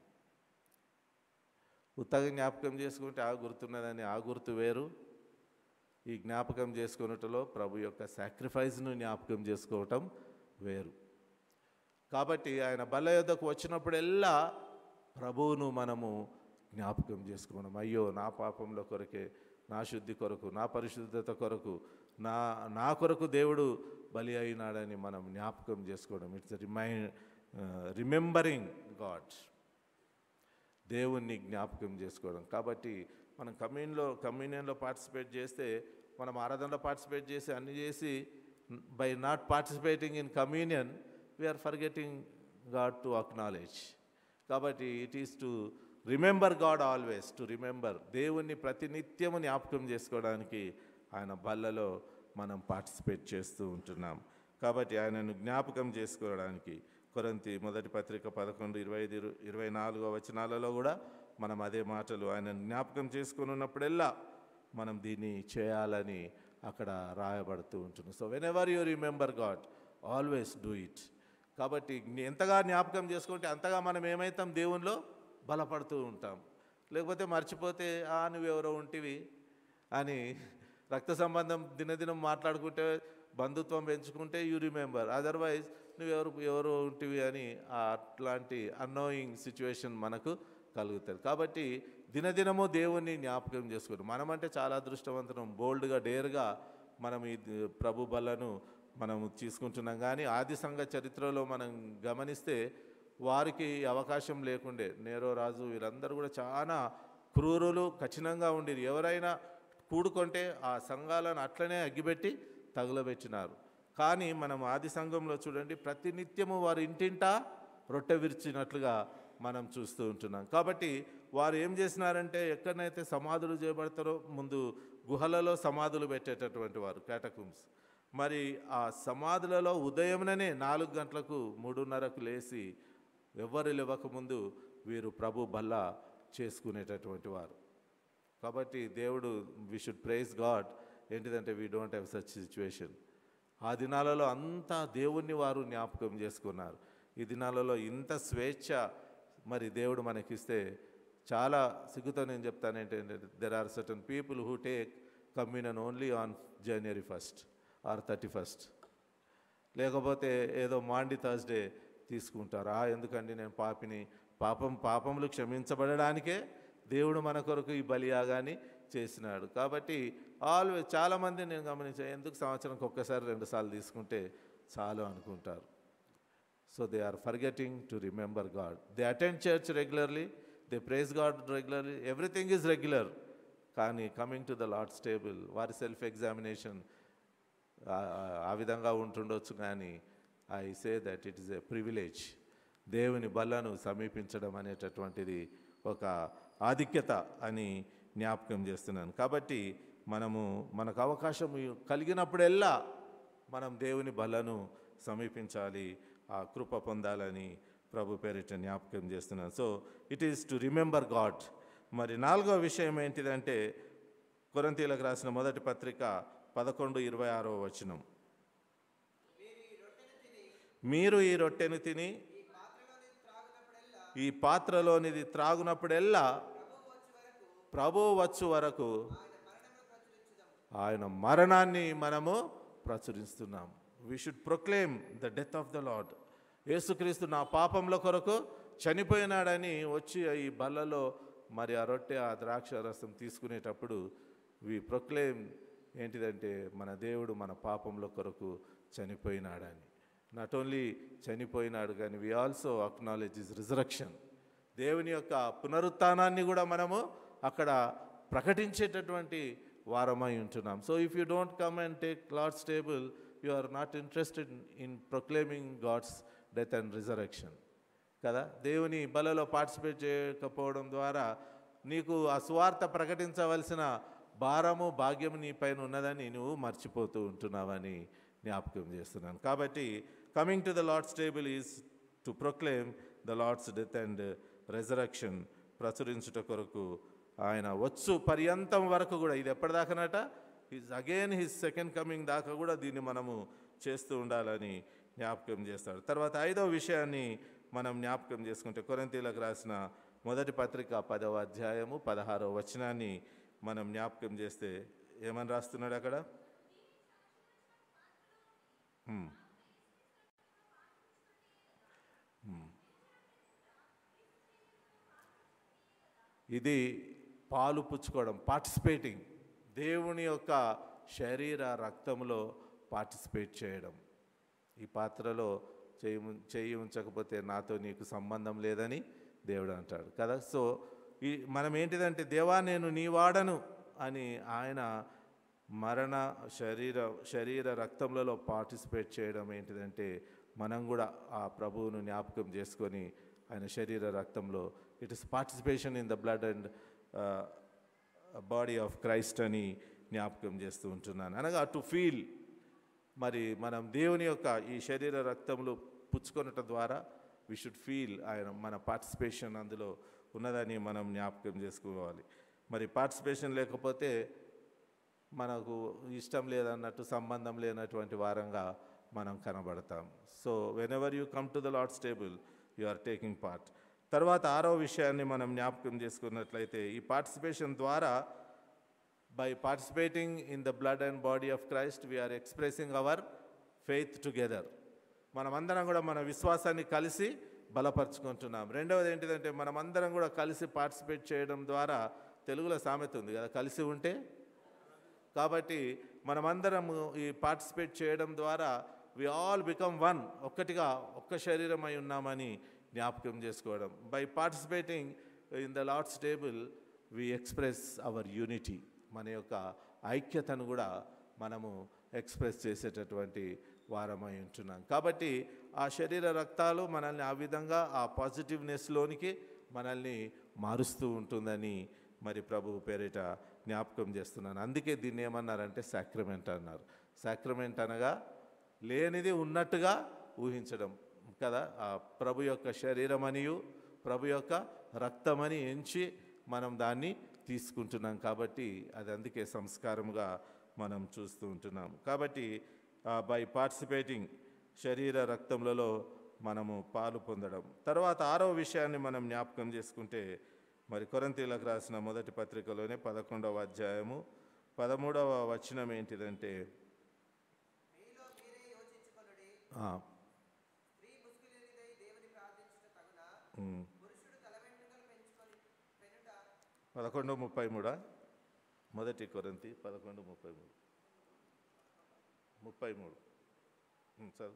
ఉత్తగా జ్ఞాపకం చేసుకుంటే ఆ గుర్తున్నదని ఆ గుర్తు వేరు. ఈ జ్ఞాపకం చేసుకున్నట్లో ప్రభు యొక్క సాక్రిఫైస్ను జ్ఞాపకం చేసుకోవటం వేరు. కాబట్టి ఆయన బల్ల యొద్దకు వచ్చినప్పుడల్లా ప్రభువును మనము జ్ఞాపకం చేసుకోవడం. అయ్యో నా పాపంలో కొరకే, నా శుద్ధి కొరకు, నా పరిశుద్ధత కొరకు, నా నా కొరకు దేవుడు బలి అయినాడని మనం జ్ఞాపకం చేసుకోవడం. ఇట్స్ రిమైండ్ రిమెంబరింగ్ గాడ్, దేవుణ్ణి జ్ఞాపకం చేసుకోవడం. కాబట్టి మనం కమ్యూన్లో కమ్యూనియన్లో పార్టిసిపేట్ చేస్తే, మనం ఆరాధనలో పార్టిసిపేట్ చేసి అన్ని చేసి by not participating in communion we're forgetting God to acknowledge. కాబట్టి it is to remember God always, to remember, దేవుణ్ణి ప్రతినిత్యము జ్ఞాపకం చేసుకోవడానికి ఆయన బల్లలో మనం పార్టిసిపేట్ చేస్తూ ఉంటున్నాం. కాబట్టి ఆయనను జ్ఞాపకం చేసుకోవడానికి కొరింథీ మొదటి పత్రిక పదకొండు ఇరవై ఐదు ఇరవై నాలుగో వచనాలలో కూడా మనం అదే మాటలు, ఆయన జ్ఞాపకం చేసుకుని ఉన్నప్పుడల్లా మనం దీన్ని చేయాలని అక్కడ రాయబడుతూ ఉంటుంది. So whenever you remember God always do it. కాబట్టి ఎంతగా జ్ఞాపకం చేసుకుంటే అంతగా మనం ఏమవుతాం, దేవునిలో బలపడుతూ ఉంటాం. లేకపోతే మర్చిపోతే ఆ నువ్వెవరో ఉంటివి అని రక్త సంబంధం దినదినం మాట్లాడుకుంటే, బంధుత్వం పెంచుకుంటే యూ రిమెంబర్, అదర్వైజ్ నువ్వెవరు ఎవరు ఉంటివి అని అట్లాంటి అన్నోయింగ్ సిచ్యువేషన్ మనకు కలుగుతుంది. కాబట్టి దినదినము దేవుణ్ణి జ్ఞాపకం చేసుకుంటాం. మనమంటే చాలా అదృష్టవంతులం, బోల్డ్గా డేర్గా మనం ఈ ప్రభు బలను మనం తీసుకుంటున్నాం. కానీ ఆది సంఘ చరిత్రలో మనం గమనిస్తే వారికి అవకాశం లేకుండే. నేరో రాజు వీరందరూ కూడా చాలా క్రూరులు, కఠినంగా ఉండేది. ఎవరైనా కూడుకుంటే ఆ సంఘాలను అట్లనే అగ్గిపెట్టి తగులబెట్టినారు. కానీ మనం ఆది సంఘంలో చూడండి, ప్రతినిత్యము వారు ఇంటింటా రొట్టె విరిచినట్లుగా మనం చూస్తూ ఉంటున్నాం. కాబట్టి వారు ఏం చేసినారంటే, ఎక్కడనైతే సమాధులు చేయబడతారో ముందు గుహలలో సమాధులు పెట్టేటటువంటి వారు, క్యాటకూమ్స్. మరి ఆ సమాధులలో ఉదయంలోనే నాలుగు గంటలకు మూడున్నరకు లేచి ఎవ్వరు లేవకముందు వీరు ప్రభు బల్ల చేసుకునేటటువంటి వారు. కాబట్టి దేవుడు, వీ షుడ్ ప్రైజ్ గాడ్, ఏంటిదంటే we don't have such situation. ఆ దినాలలో అంతా దేవుణ్ణి వారు జ్ఞాపకం చేసుకున్నారు. ఈ దినాలలో ఇంత స్వేచ్ఛ మరి దేవుడు మనకిస్తే చాలా సిగ్గుతో నేను చెప్తాను ఏంటంటే, there are certain people who take communion only on January first or thirty first, లేకపోతే ఏదో మాండి థర్స్డే తీసుకుంటారు. ఆ ఎందుకండి నేను పాపిని, పాపం పాపములు క్షమించబడడానికే దేవుడు మన కొరకు ఈ బలియాగాని చేసినాడు. కాబట్టి ఆల్వేస్ చాలామంది నేను గమనించాను, ఎందుకు సంవత్సరంకి ఒక్కసారి రెండు సార్లు తీసుకుంటే చాలు అనుకుంటారు. So they are forgetting to remember God. They attend church regularly, they praise God regularly, everything is regular. కానీ coming to the Lord's table వారి సెల్ఫ్ ఎగ్జామినేషన్ ఆ విధంగా ఉంటుండొచ్చు. కానీ I say that it is a privilege. దేవుని బల్లను సమీపించడం అనేటటువంటిది ఒక ఆధిక్యత అని జ్ఞాపకం చేస్తున్నాను. కాబట్టి మనము మనకు అవకాశం కలిగినప్పుడెల్లా మనం దేవుని బల్లను సమీపించాలి, ఆ కృప పొందాలని ప్రభు పేరిట జ్ఞాపకం చేస్తున్నాను. So it is to remember God. మరి నాలుగో విషయం ఏంటిదంటే, కొరింథీయులకు రాసిన మొదటి పత్రిక పదకొండు ఇరవై ఆరో వచనం. మీరు ఈ రొట్టెను తిని ఈ పాత్రలోనిది త్రాగునప్పుడెల్లా ప్రభువు వచ్చు వరకు ఆయన మరణాన్ని మనము ప్రచురిస్తున్నాం. We should proclaim the death of the Lord. యేసుక్రీస్తు నా పాపంలో కొరకు చనిపోయినాడని వచ్చి ఈ బల్లలో మరి ఆ రొట్టె ఆ ద్రాక్ష రసం తీసుకునేటప్పుడు వి ప్రొక్లెయిమ్ ఏంటిదంటే మన దేవుడు మన పాపంలో కొరకు చనిపోయినాడని. నాట్ ఓన్లీ చనిపోయినాడు కానీ we also acknowledge his resurrection. దేవుని యొక్క పునరుత్థానాన్ని కూడా మనము అక్కడ ప్రకటించేటటువంటి వారమై ఉంటున్నాం. So if you don't come and take Lord's table, you are not interested in proclaiming God's death and resurrection కదా. దేవుని బలలో పార్టిసిపేట్ చేయకపోవడం ద్వారా నీకు ఆ సువార్త ప్రకటించవలసిన భారము భాగ్యము నీ పైన ఉన్నదని నువ్వు మర్చిపోతూ ఉంటున్నావని జ్ఞాపకం చేస్తున్నాను. కాబట్టి coming to the Lord's table is to proclaim the Lord's death and resurrection. ప్రచురించుట కొరకు ఆయన వచ్చు పర్యంతం వరకు కూడా, ఇది ఎప్పటిదాకానట, his again his second coming దాకా కూడా దీన్ని మనము చేస్తూ ఉండాలని జ్ఞాపకం చేస్తాడు. తర్వాత ఐదవ విషయాన్ని మనం జ్ఞాపకం చేసుకుంటే కొరింథీయులకు రాసిన మొదటి పత్రిక పదవ అధ్యాయము పదహారవ వచనాన్ని మనం జ్ఞాపకం చేస్తే ఏమని రాస్తున్నాడు అక్కడ? ఇది పాలు పుచ్చుకోవడం, పార్టిసిపేటింగ్, దేవుని యొక్క శరీర రక్తంలో పార్టిసిపేట్ చేయడం. ఈ పాత్రలో చేయి చేయి ఉంచకపోతే నాతో నీకు సంబంధం లేదని దేవుడు అంటాడు కదా. సో ఈ మనం ఏంటిదంటే దేవా నేను నీ వాడను అని ఆయన మరణ శరీర శరీర రక్తములలో పార్టిసిపేట్ చేయడం ఏంటిదంటే మనం కూడా ఆ ప్రభువును జ్ఞాపకం చేసుకొని ఆయన శరీర రక్తంలో it is participation in the blood and body of Christ అని జ్ఞాపకం చేస్తూ ఉంటున్నాను. అనగా టు ఫీల్, మరి మనం దేవుని యొక్క ఈ శరీర రక్తములు పుచ్చుకొనటం ద్వారా వి షుడ్ ఫీల్ ఆయన మన పార్టిసిపేషన్ అందులో ఉన్నదని మనం జ్ఞాపకం చేసుకోవాలి. మరి పార్టిసిపేషన్ లేకపోతే మనకు ఇష్టం లేదన్నట్టు, సంబంధం లేనటువంటి వారంగా మనం కనబడతాం. So whenever you come to the Lord's table you are taking part. తర్వాత ఆరో విషయాన్ని మనం జ్ఞాపకం చేసుకున్నట్లయితే ఈ పార్టిసిపేషన్ ద్వారా, by participating in the blood and body of Christ we're expressing our faith together. మనమందరం కూడా మన విశ్వాసాన్ని కలిసి బలపరుచుకుంటున్నాం. రెండవది ఏంటిదంటే మనమందరం కూడా కలిసి పార్టిసిపేట్ చేయడం ద్వారా, తెలుగులో సామెత ఉంది కదా, కలిసి ఉంటే. కాబట్టి మనమందరం ఈ పార్టిసిపేట్ చేయడం ద్వారా వి ఆల్ బికమ్ వన్, ఒక్కటిగా ఒక్క శరీరం అయి ఉన్నామని జ్ఞాపకం చేసుకోవడం. By participating in the Lord's table we express our unity, మన యొక్క ఐక్యతను కూడా మనము ఎక్స్ప్రెస్ చేసేటటువంటి వారమై ఉంటున్నాం. కాబట్టి ఆ శరీర రక్తాలు మనల్ని ఆ విధంగా ఆ పాజిటివ్నెస్లోనికి మనల్ని మారుస్తూ ఉంటుందని మరి ప్రభు పేరిట జ్ఞాపకం చేస్తున్నాను. అందుకే దీన్ని ఏమన్నారంటే సాక్రమెంట్ అన్నారు. సాక్రమెంట్ అనగా లేనిది ఉన్నట్టుగా ఊహించడం కదా. ఆ ప్రభు యొక్క శరీరం అనియు ప్రభు యొక్క రక్తమని ఎంచి మనం దాన్ని తీసుకుంటున్నాం. కాబట్టి అది అందుకే సంస్కారముగా మనం చూస్తూ ఉంటున్నాం. కాబట్టి బై పార్టిసిపేటింగ్ శరీర రక్తములలో మనము పాలు పొందడం. తర్వాత ఆరవ విషయాన్ని మనం జ్ఞాపకం చేసుకుంటే మరి కొరింథీయులకు రాసిన మొదటి పత్రికలోనే పదకొండవ అధ్యాయము పదమూడవ వచనం ఏంటిదంటే, పదకొండు ముప్పై మూడా మొదటి కొరింథీ పదకొండు ముప్పై మూడు ముప్పై మూడు సార్.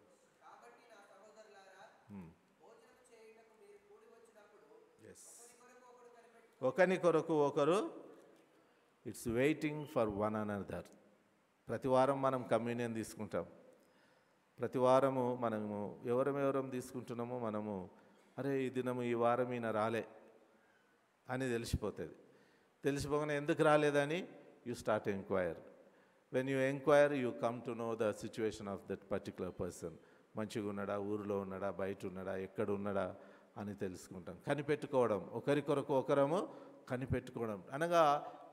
ఎస్, ఒకని కొరకు ఒకరు, it's waiting for one another. ప్రతి వారం మనం కమ్యూనియన్ తీసుకుంటాం. ప్రతి వారము మనము ఎవరెవరం తీసుకుంటున్నామో మనము అరే ఈ దినము ఈ వారం ఈయన రాలే అని తెలిసిపోతుంది. తెలిసిపోగానే ఎందుకు రాలేదని you start enquire. When you enquire you come to know the situation of that particular person. మంచిగా ఉన్నాడా, ఊరిలో ఉన్నాడా, బయట ఉన్నాడా, ఎక్కడ ఉన్నాడా అని తెలుసుకుంటాం. కనిపెట్టుకోవడం, ఒకరి కొరకు ఒకరము కనిపెట్టుకోవడం అనగా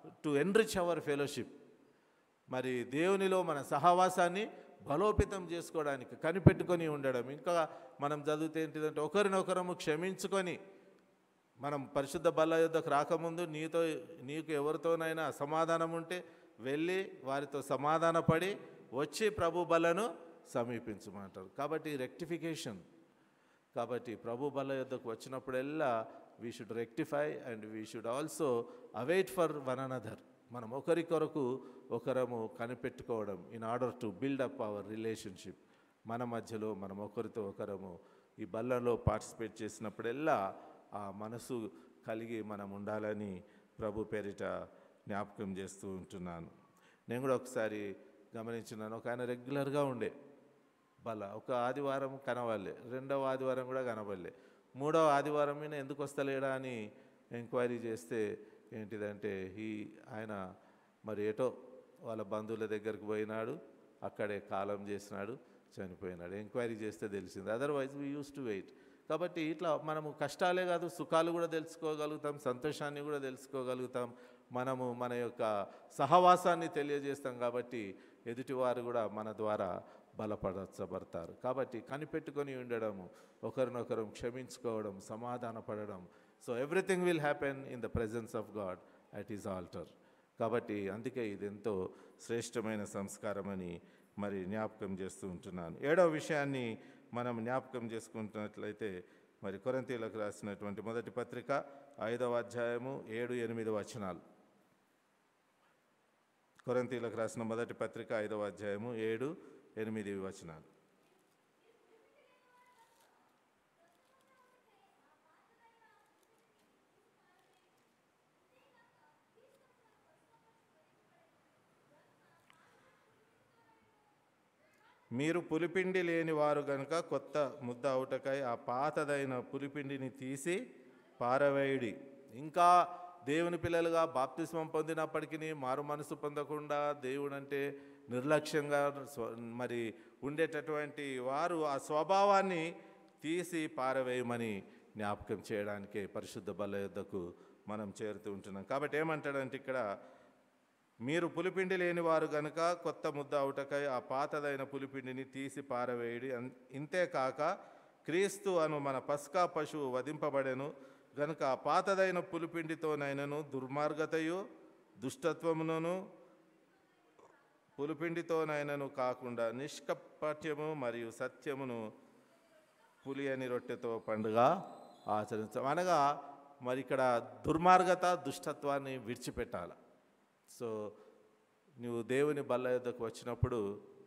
టు ఎన్రిచ్ అవర్ ఫెలోషిప్, మరి దేవునిలో మన సహవాసాన్ని బలోపేతం చేసుకోవడానికి కనిపెట్టుకొని ఉండడం. ఇంకా మనం చదివితే ఏంటిదంటే ఒకరినొకరము క్షమించుకొని, మనం పరిశుద్ధ బల్ల యుద్ధకు రాకముందు నీతో నీకు ఎవరితోనైనా సమాధానం ఉంటే వెళ్ళి వారితో సమాధాన పడి వచ్చి ప్రభు బలను సమీపించమంటారు. కాబట్టి రెక్టిఫికేషన్. కాబట్టి ప్రభు బల్ల యుద్ధకు వచ్చినప్పుడల్లా we should rectify and we should also await for one another. మనం ఒకరి కొరకు ఒకరము కనిపెట్టుకోవడం in order to build up our relationship. మన మధ్యలో మనం ఒకరితో ఒకరము ఈ బల్లలో పార్టిసిపేట్ చేసినప్పుడల్లా ఆ మనసు కలిగి మనం ఉండాలని ప్రభు పేరిట జ్ఞాపకం చేస్తూ ఉంటున్నాను. నేను కూడా ఒకసారి గమనించినాను, ఒక ఆయన రెగ్యులర్గా ఉండే బల, ఒక ఆదివారం కనవాలే, రెండవ ఆదివారం కూడా కనబడలే, మూడవ ఆదివారం మీద ఎందుకు వస్తలేడా అని ఎంక్వైరీ చేస్తే ఏంటిదంటే ఈ ఆయన మరి ఏటో వాళ్ళ బంధువుల దగ్గరికి పోయినాడు, అక్కడే కాలం చేసినాడు, చనిపోయినాడు. ఎంక్వైరీ చేస్తే తెలిసింది. Otherwise we use to wait. కాబట్టి ఇట్లా మనము కష్టాలే కాదు సుఖాలు కూడా తెలుసుకోగలుగుతాం, సంతోషాన్ని కూడా తెలుసుకోగలుగుతాం. మనము మన యొక్క సహవాసాన్ని తెలియజేస్తాం కాబట్టి ఎదుటివారు కూడా మన ద్వారా బలపరచబడతారు. కాబట్టి కనిపెట్టుకొని ఉండడము, ఒకరినొకరు క్షమించుకోవడం, సమాధాన పడడం. So everything will happen in the presence of God at his altar. కాబట్టి అందుకే ఇది ఎంతో శ్రేష్టమైన సంస్కారం అని మరి జ్ఞాపకం చేస్తూ ఉంటున్నాను. ఏడవ విషయాన్ని మనం జ్ఞాపకం చేసుకుంటున్నట్లయితే మరి కొరింథీయులకు రాసినటువంటి మొదటి పత్రిక ఐదవ అధ్యాయము ఏడు ఎనిమిది వచనాలు. కొరింథీయులకు రాసిన మొదటి పత్రిక ఐదవ అధ్యాయము ఏడు ఎనిమిది వచనాలు. మీరు పులిపిండి లేని వారు గనుక కొత్త ముద్ద అవుటకై ఆ పాతదైన పులిపిండిని తీసి పారవేయుడి. ఇంకా దేవుని పిల్లలుగా బాప్తిస్మం పొందినప్పటికీ మారు మనసు పొందకుండా దేవుడంటే నిర్లక్ష్యంగా మరి ఉండేటటువంటి వారు ఆ స్వభావాన్ని తీసి పారవేయమని జ్ఞాపకం చేయడానికే పరిశుద్ధ బల్ల యుద్ధకు మనం చేరుతూ ఉంటున్నాం. కాబట్టి ఏమంటాడంటే ఇక్కడ, మీరు పులిపిండి లేని వారు గనుక కొత్త ముద్ద అవుటకై ఆ పాతదైన పులిపిండిని తీసి పారవేయడి. ఇంతేకాక క్రీస్తు అను మన పస్కా పశువు వధింపబడెను గనుక ఆ పాతదైన పులిపిండితోనైనను దుర్మార్గతయు దుష్టత్వమును పులిపిండితోనైనను కాకుండా నిష్కపట్యము మరియు సత్యమును పులియని రొట్టెతో పండుగ ఆచరించాం. అనగా మరి ఇక్కడ దుర్మార్గత దుష్టత్వాన్ని విడిచిపెట్టాలి. సో నువ్వు దేవుని బల్ల యుద్ధకు వచ్చినప్పుడు,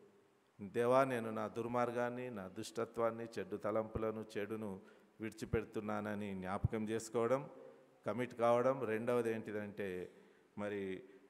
దేవా నేను నా దుర్మార్గాన్ని, నా దుష్టత్వాన్ని, చెడు తలంపులను, చెడును విడిచిపెడుతున్నానని జ్ఞాపకం చేసుకోవడం, కమిట్ కావడం. రెండవది ఏంటిదంటే మరి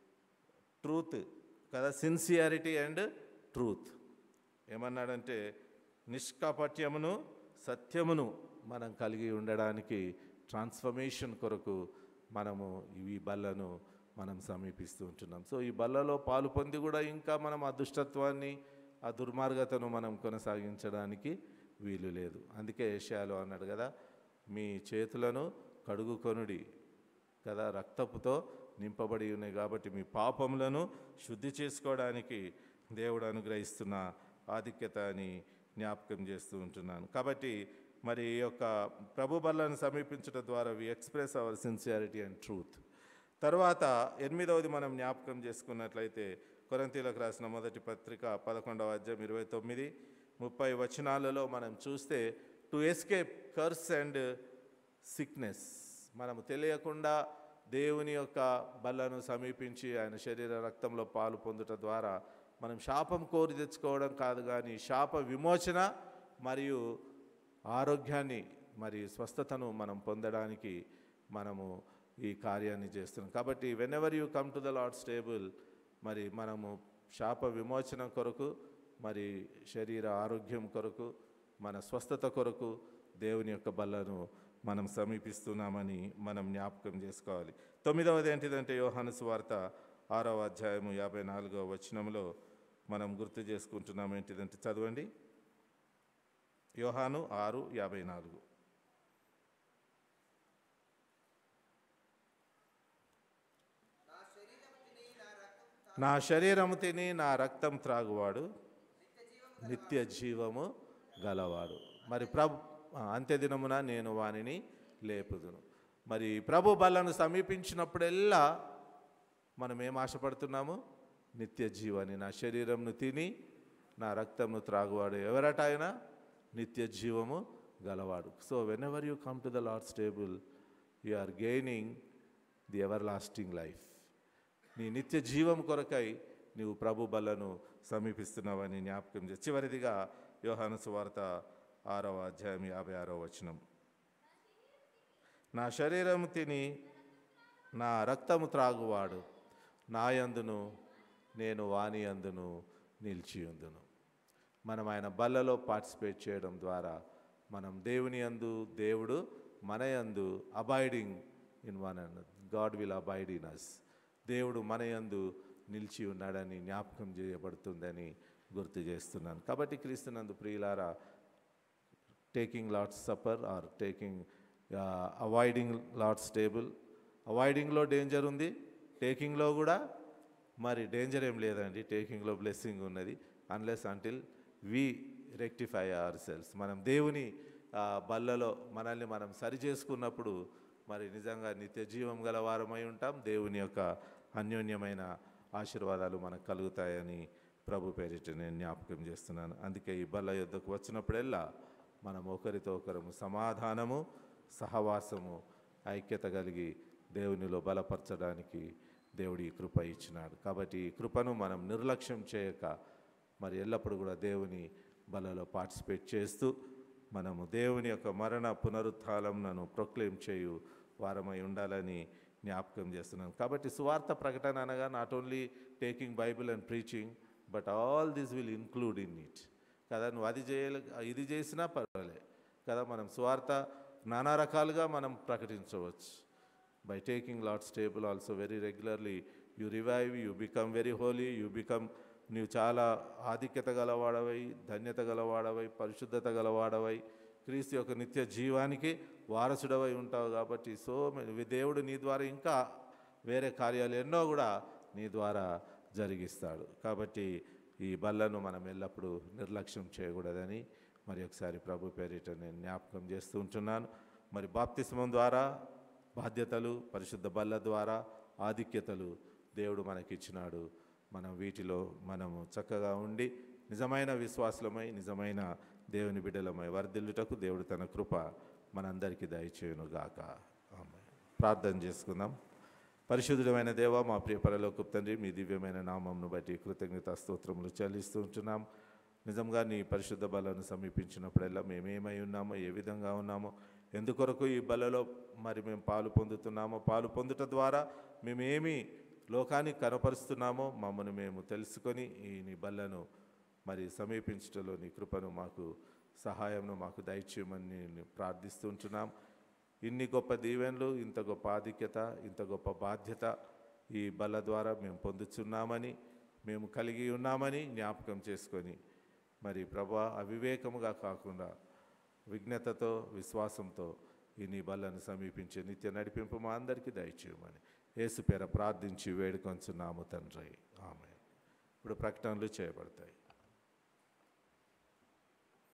ట్రూత్ కదా, సిన్సియారిటీ అండ్ ట్రూత్. ఏమన్నాడంటే నిష్కాపట్యమును సత్యమును మనం కలిగి ఉండడానికి ట్రాన్స్ఫర్మేషన్ కొరకు మనము ఈ బల్లను మనం సమీపిస్తూ ఉంటున్నాం. సో ఈ బల్లలో పాలు పొంది కూడా ఇంకా మనం ఆ దుష్టత్వాన్ని, ఆ దుర్మార్గతను మనం కొనసాగించడానికి వీలు లేదు. అందుకే యెషయాలో అన్నాడు కదా, మీ చేతులను కడుగుకొనుడి కదా, రక్తపుతో నింపబడి ఉన్నాయి కాబట్టి మీ పాపములను శుద్ధి చేసుకోవడానికి దేవుడు అనుగ్రహిస్తున్న ఆధిక్యత అని జ్ఞాపకం చేస్తూ ఉంటున్నాను. కాబట్టి మరి ఈ యొక్క ప్రభు బల్లను సమీపించడం ద్వారా we express our sincerity and truth. తర్వాత ఎనిమిదవది మనం జ్ఞాపకం చేసుకున్నట్లయితే కొరింథీయులకు రాసిన మొదటి పత్రిక పదకొండవ అధ్యాయం ఇరవై తొమ్మిది ముప్పై వచనాలలో మనం చూస్తే, to escape curse and sickness, మనము తెలియకుండా దేవుని యొక్క బల్లను సమీపించి ఆయన శరీర రక్తంలో పాలు పొందుట ద్వారా మనం శాపం కోరి తెచ్చుకోవడం కాదు, కానీ శాప విమోచన మరియు ఆరోగ్యాన్ని మరియు స్వస్థతను మనం పొందడానికి మనము ఈ కార్యాన్ని చేస్తున్నాం. కాబట్టి whenever you come to the Lord's table, మరి మనము శాప విమోచన కొరకు, మరి శరీర ఆరోగ్యం కొరకు, మన స్వస్థత కొరకు దేవుని యొక్క బల్లను మనం సమీపిస్తున్నామని మనం జ్ఞాపకం చేసుకోవాలి. తొమ్మిదవది ఏంటిదంటే యోహాను సువార్త ఆరవ అధ్యాయము యాభై నాలుగవ వచనంలో మనం గుర్తు చేసుకుంటున్నాం. ఏంటిదంటే చదవండి, యోహాను ఆరు యాభై నాలుగు. నా శరీరము నా శరీరము తిని నా రక్తం త్రాగువాడు నిత్య జీవము గలవాడు. మరి ప్రభు అంత్యదినమున నేను వానిని లేపుదును. మరి ప్రభు బలను సమీపించినప్పుడెల్లా మనం ఏం ఆశపడుతున్నాము? నిత్య జీవాన్ని. నా శరీరంను తిని నా రక్తంను త్రాగువాడు ఎవరట? ఆయన నిత్య జీవము గలవాడు. So whenever you come to the Lord's table you are gaining the everlasting life. నీ నిత్య జీవం కొరకై నీవు ప్రభు బలను సమీపిస్తున్నావని జ్ఞాపకం చేసి, చివరిదిగా యోహాను సువార్త ఆరవ అధ్యాయం యాభై ఆరవ వచనం. నా శరీరం తిని నా రక్తము త్రాగువాడు నా యందును నేను వాని యందును నిలిచియుందును. మనం ఆయన బల్లలో పార్టిసిపేట్ చేయడం ద్వారా మనం దేవుని యందు, దేవుడు మన యందు abiding in one and God will abide in us. దేవుడు మన యందు నిలిచి ఉన్నాడని జ్ఞాపకం చేయబడుతుందని గుర్తు చేస్తున్నాను. కాబట్టి క్రీస్తునందు ప్రియులారా, taking Lord's supper or taking avoiding Lord's table, అవాయిడింగ్లో డేంజర్ ఉంది, టేకింగ్లో కూడా మరి డేంజర్ ఏం లేదండి. టేకింగ్లో బ్లెస్సింగ్ ఉన్నది. Unless until we rectify ourselves. మనం దేవుని బల్లలో మనల్ని మనం సరి చేసుకున్నప్పుడు మరి నిజంగా నిత్య జీవం గల వారమై ఉంటాం. దేవుని యొక్క అన్యోన్యమైన ఆశీర్వాదాలు మనకు కలుగుతాయని ప్రభు పేరిట నేను జ్ఞాపకం చేస్తున్నాను. అందుకే ఈ బల్ల యొద్దకు వచ్చినప్పుడెల్లా మనం ఒకరితో ఒకరము సమాధానము, సహవాసము, ఐక్యత కలిగి దేవునిలో బలపరచడానికి దేవుడి కృప ఇచ్చినాడు. కాబట్టి ఈ కృపను మనం నిర్లక్ష్యం చేయక మరి ఎల్లప్పుడూ కూడా దేవుని బలలో పార్టిసిపేట్ చేస్తూ మనము దేవుని యొక్క మరణ పునరుత్థానమును ప్రొక్లెయిమ్ చేయు వారమై ఉండాలని జ్ఞాపకం చేస్తున్నాను. కాబట్టి సువార్త ప్రకటన అనగా not only taking Bible and preaching, but all this will include in it కదా. నువ్వు అది చేయాలి, ఇది చేసినా పర్వాలే కదా. మనం సువార్త నానా రకాలుగా మనం ప్రకటించవచ్చు. By taking Lord's table also very regularly you revive, you become very holy, you become నీవు చాలా ఆధిక్యత గలవాడవై, ధన్యత గలవాడవై, పరిశుద్ధత గలవాడవై, క్రీస్తు యొక్క నిత్య జీవానికి వారసుడవై ఉంటావు. కాబట్టి సో దేవుడు నీ ద్వారా ఇంకా వేరే కార్యాలు ఎన్నో కూడా నీ ద్వారా జరిగిస్తాడు. కాబట్టి ఈ బల్లను మనం ఎల్లప్పుడూ నిర్లక్ష్యం చేయకూడదని మరి ఒకసారి ప్రభు పేరిట నేను జ్ఞాపకం చేస్తూ ఉంటున్నాను. మరి బాప్తిస్మం ద్వారా బాధ్యతలు, పరిశుద్ధ బల్ల ద్వారా ఆధిక్యతలు దేవుడు మనకిచ్చినాడు. మనం వీటిలో మనము చక్కగా ఉండి నిజమైన విశ్వాసులమై, నిజమైన దేవుని బిడ్డలమై వర్ధిల్లుటకు దేవుడు తన కృప మనందరికీ దయచేయునుగాక. ఆమేన్. ప్రార్థన చేసుకుందాం. పరిశుద్ధుడమైన దేవ, మా ప్రియ పరలోకపు తండ్రి, మీ దివ్యమైన నామమును బట్టి కృతజ్ఞతా స్తోత్రములు చెల్లిస్తూ ఉంటున్నాం. నిజంగా నీ పరిశుద్ధ బలను సమీపించినప్పుడల్లా మేమేమై ఉన్నామో, ఏ విధంగా ఉన్నామో, ఎందుకొరకు ఈ బలలో మరి మేము పాలు పొందుతున్నామో, పాలు పొందుట ద్వారా మేమేమి లోకానికి కనపరుస్తున్నామో మమ్మల్ని మేము తెలుసుకొని ఈ నీ బల్లను మరి సమీపించటంలో నీ కృపను మాకు సహాయంను మాకు దయచేయమని నేను ప్రార్థిస్తుంటున్నాం. ఇన్ని గొప్ప దీవెనలు, ఇంత గొప్ప ఆధిక్యత, ఇంత గొప్ప బాధ్యత ఈ బల్ల ద్వారా మేము పొందుతున్నామని, మేము కలిగి ఉన్నామని జ్ఞాపకం చేసుకొని మరి ప్రభా అవివేకముగా కాకుండా విజ్ఞతతో, విశ్వాసంతో ఈ నీ బల్లను సమీపించే నిత్య నడిపింపు మా అందరికీ దయచేయమని యేసు పేర ప్రార్థించి వేడుకొంచున్నాము తండ్రి. ఆమేన్. ఇప్పుడు ప్రకటనలు చేయబడతాయి.